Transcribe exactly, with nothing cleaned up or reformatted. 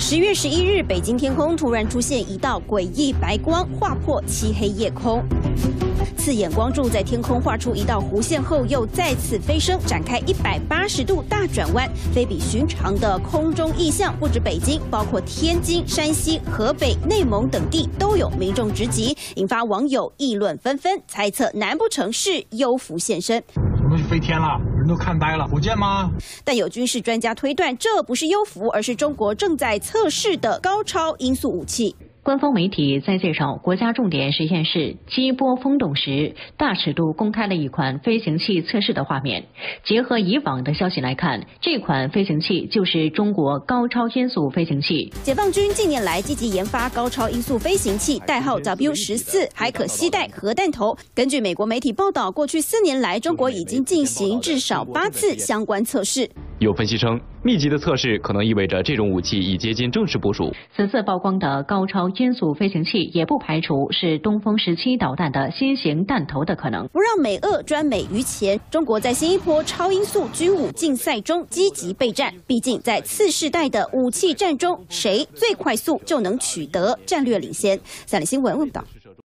十月十一日，北京天空突然出现一道诡异白光，划破漆黑夜空。刺眼光柱在天空画出一道弧线后，又再次飞升，展开一百八十度大转弯，非比寻常的空中异象。不止北京，包括天津、山西、河北、内蒙等地都有民众直击，引发网友议论纷纷，猜测难不成是幽浮现身？ 东西飞天了，人都看呆了，火箭吗？ 但有军事专家推断，这不是幽浮，而是中国正在测试的高超音速武器。 官方媒体在介绍国家重点实验室激波风洞时，大尺度公开了一款飞行器测试的画面。结合以往的消息来看，这款飞行器就是中国高超音速飞行器。 解放军近年来积极研发高超音速飞行器，代号 W 十四，还可携带核弹头。根据美国媒体报道，过去四年来，中国已经进行至少八次相关测试。 有分析称，密集的测试可能意味着这种武器已接近正式部署。 此次曝光的高超音速飞行器也不排除是东风十七导弹的新型弹头的可能。 不让美俄专美于前，中国在新一波超音速军武竞赛中积极备战。毕竟在次世代的武器战中，谁最快速就能取得战略领先。三立新闻问道。